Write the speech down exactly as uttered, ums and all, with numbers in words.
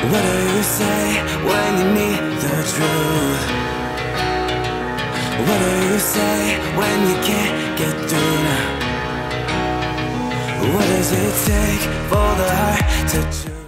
What do you say when you need the truth? What do you say when you can't get through now? What does it take for the heart to choose?